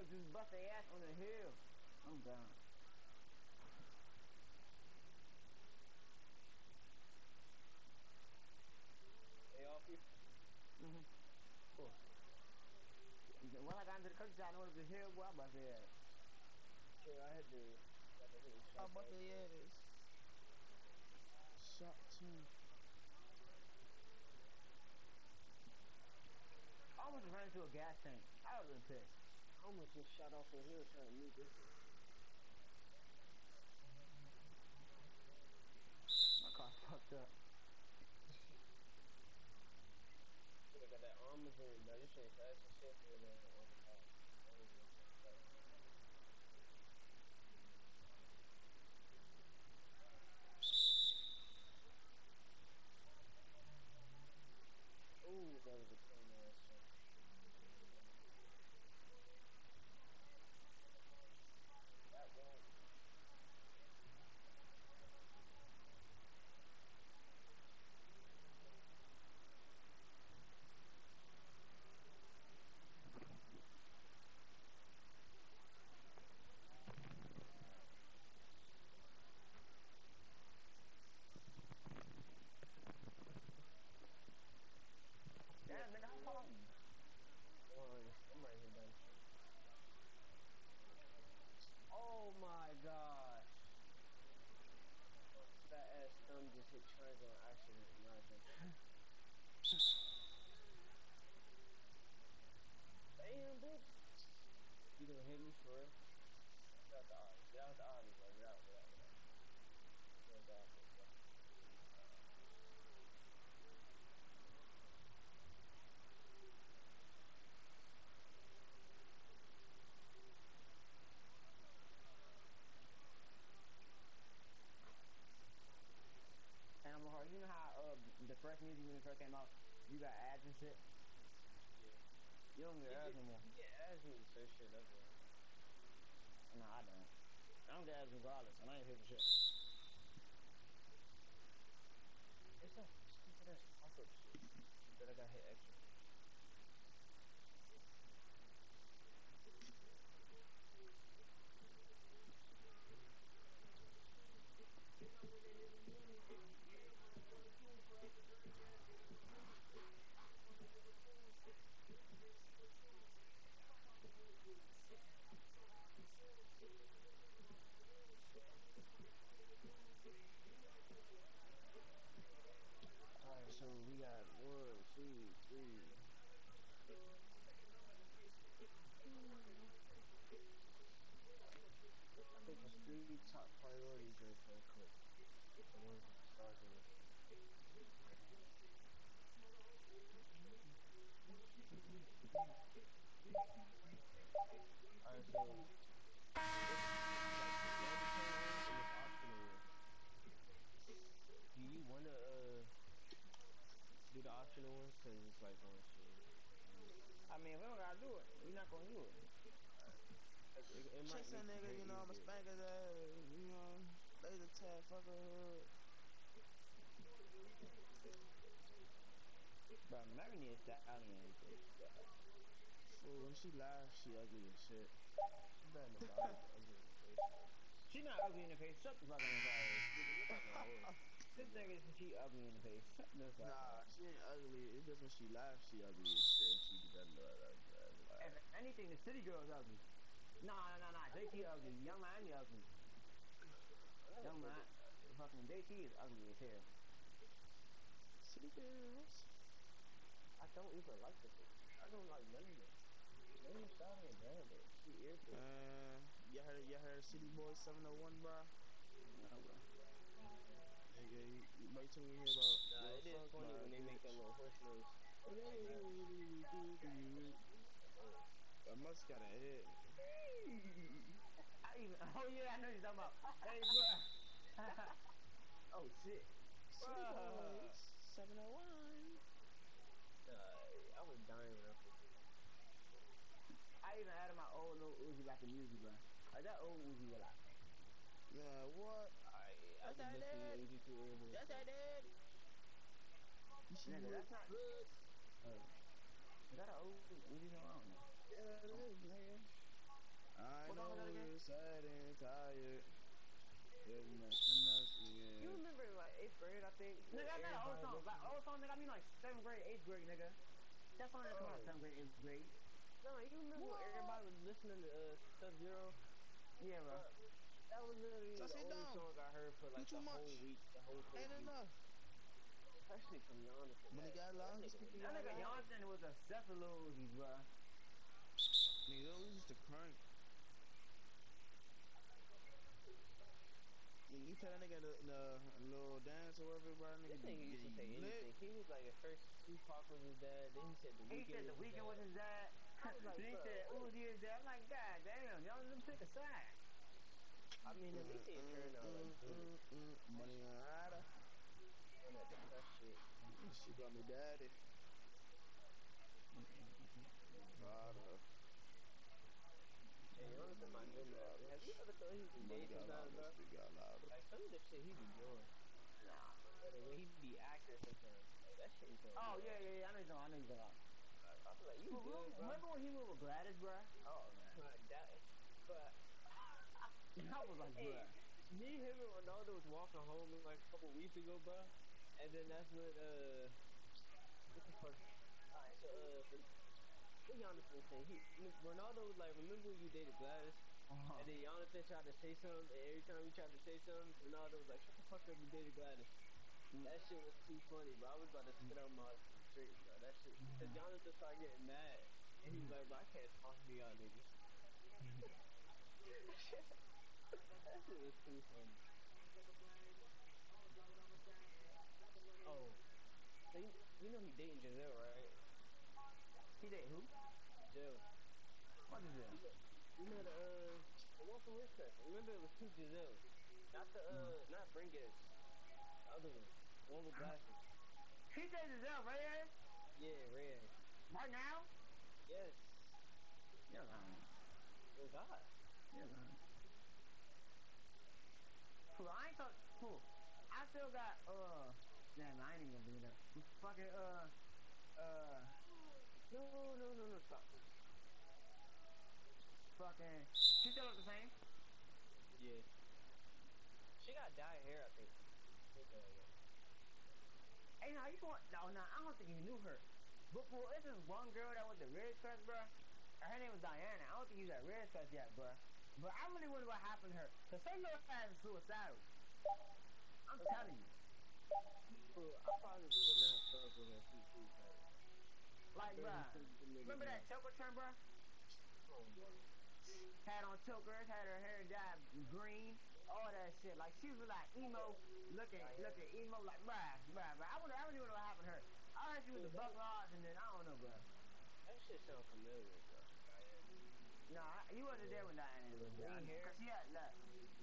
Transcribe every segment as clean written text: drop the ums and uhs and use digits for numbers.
Arms just bust their ass on the hill. I'm down. Hey, all people. Cool. When I got into the countryside, I know the hill, boy, I bust their ass. Yeah, I had to. How about the is? Shot 2. I almost ran into a gas tank. I was pissed. I almost just shot off a hill trying to meet this. My car fucked up. Should have got that armor in, bro. This shit fast as shit for the car. Ooh, that was a clean ass shot. That one. Damn, nigga, how far? I'm right here down the street. Oh my gosh. That ass thumb just hit triangle on accident and I jumped. Damn, bitch. You gonna hit me for real? Get out the auto. Get out the auto, bro. Get out. Get out the auto, bro. Animal Heart, you know how the first music when it first came out, you got ads and shit? Yeah. You don't get ads no more. You get ads when you search shit up, bro. No, I don't. I don't get ads regardless, and I ain't here for shit. It's that stupid ass pop-up shit that I got hit extra. Alright, so we got 1, 2, 3. I think it's 3 top priorities right there, quick. The ones with the stars in it. Alright, so it's like the mandatory ones and it's optional ones. Do you wanna do the optional ones? Cause it's like on shit. I mean, if we don't gotta do it, we're not gonna do it. Cause it might Chase that make you nigga, great you know, either I'ma do it. spank his ass, you know. Laser tag, fuck her hood. But Mary needs stallion face. Fool, when she laughs, she ugly as shit. Too bad nobody's ugly in the face, bro. She not ugly in the face. Shut the fuck up, Messiah. What type of hoe? This nigga is she ugly in the face. Shut the fuck Nah, up. she ain't ugly. It's just when she laughs, she ugly as shit. She do that If anything, the city girl is ugly. Nah. JT ugly. Young Miami ugly. I never Young played man, this guy. fucking JT is ugly as hell. City girls. I don't even like this one. I don't like none of them. Name style ain't bad though. She irritating. You heard City Boy 701, bro? No, bro. Nigga, wait till we hear about Nah, give a it is fuck funny by a when they make that bitch. little horse noise. Like that. I must got a hit. I even. Oh yeah, I know you're talking about. Hey, bro. Oh shit. City Boys Bruh. 701. I was dying when I first heard that. I even added my old little Uzi back in music, bro. Like that old Uzi was like, Man, what? I That's just that listened to daddy. Uzi too early. That's that daddy. You see nigga, you in that's not. blood. Is that an old Uzi song? I don't know. Yeah, it is, nigga. like 7th grade, 8th grade, nigga. That song didn't come out 7th grade, 8th grade. No, you remember when everybody was listening to Sub-Zero? Yeah, bro. That was literally So the sit only down. song I heard for You like too the whole much. week, the whole first Ain't week. enough. Especially from Jonathan. When he got That loud, he nigga speak was in That your nigga loud. Jonathan was obsessed with Lil Uzi, bro. Nigga, we used to crank. Nigga, you tell that nigga the little dance or whatever, bro. Nigga This be nigga used to say getting lit. anything. He was like, at first Tupac was his dad, then he said The He Weeknd said was The his Weeknd was dad. his dad. I was like, Then he bro, said what? Uzi is dad. I'm like, God damn, y'all let them pick a side. I mean, at least he ain't turned out like Judas Money on rider. on that depressed shit. She call me daddy. Proud of her. Hey, Jonathan, my good man. Proud of Have her. you ever thought he was Money gay got sometimes, louder. bro? Speak out louder. Like, some of the shit he be doing. Or the way he be acting sometimes. Like, that shit be throwing Oh, me yeah, off. yeah, yeah. I know you're talking about. Like, I was like, you Bro, good, bro? remember when he moved with Gladys, bro? Oh, man. Like, that. But, I was like, hey, bro. me, him, and Ronaldo was walking home like a couple weeks ago, bro. And then that's when, what the fuck? Alright, so, what Jonathan say? Ronaldo was like, remember when you dated Gladys? Uh-huh. And then Jonathan tried to say something, and every time he tried to say something, Ronaldo was like, shut the fuck up, you dated Gladys. That shit was too funny, bro. I was about to spit out my shirt, bro. That shit, because Jonathan started getting mad, and he was like, bro, I can't talk to y'all niggas. That shit was too funny. Oh, so you know he dating Giselle, right? He did who? Jill. What is it? You know the one from Ridgecrest. Remember it was two Giselles. Not not Bringus. The other one. The one with glasses. He dated Giselle, right here? Yeah, red. Right now? Yes. You're lying. Oh God. You're lying. Cool, I ain't thought, cool. I still got, damn, I ain't even gonna bring it up. Fucking, No, stop. fucking, she still look the same? Yeah. She got dyed hair, I think. Something like that. Hey, now you want, no, I don't think you knew her. But, fool, it's this one girl that went to Ridgecrest, bro. Her name was Diana. I don't think you was at Ridgecrest yet, bro. But I really wonder what happened to her. Cause her little ass is suicidal. I'm telling you. Well, I probably would not fuck with her if she was suicidal. I Like, barely bruh, fuck with them niggas remember now. that choker turn, bruh? Oh my. Had on chokers, had her hair dyed green, all that shit. Like, she was like emo, looking emo, like, bruh. I really wonder what happened to her. I heard she was Dude, the Buck Lodge, and then I don't know, bruh. that shit sound familiar, bro. Diana. Nah, you wasn't there when Diana With was the there. green hair? Cause she had left.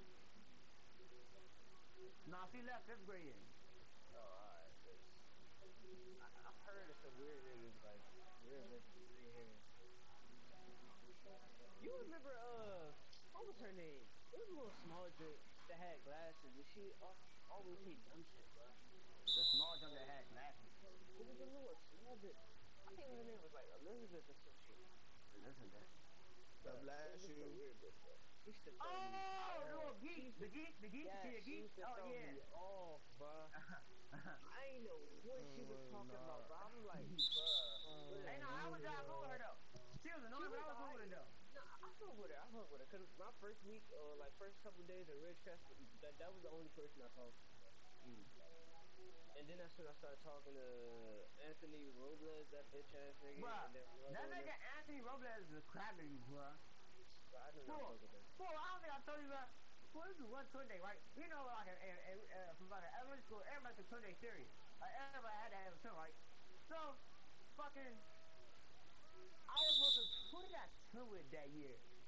Nah, she left 5th grade. Oh, alright, cause I've heard of some weird niggas, like, weird bitches with green hair and shit. You remember, what was her name? It was a little small drink that had glasses, and she always say dumb shit, bro. The small junk that had glasses. It was a little small bitch. I think her name was like Elizabeth or some shit. Listen to that. God It bless was a you. weird bitch, bro. She used to throw me Oh, the little off. geek, the geek, Yeah, she a she geek. used to Oh throw yeah. me off, bro. I ain't know what she was talking about, bro. I'm like, bro, Hey, no, I was down cool with her though. She was she annoying, but was I was cool with alright. her though. No, I fuck with her. I fuck with her. Cause my first week or like first couple days at Ridgecrest, that was the only person I talked to, bro. And then that's when I started talking to Anthony Robles, that bitch ass nigga, Bruh, and then that Ronaldo and them. nigga Anthony Robles is a crappy, bruh. But I do not Fool, fuck with them. fool, I don't think I told you that. Fool, this is one Sunday, right? You know, like, from like an elementary school, everybody took Sunday theory. Like, everybody had to have a turn, right? So, fucking, I was supposed to, who did I turn with that year?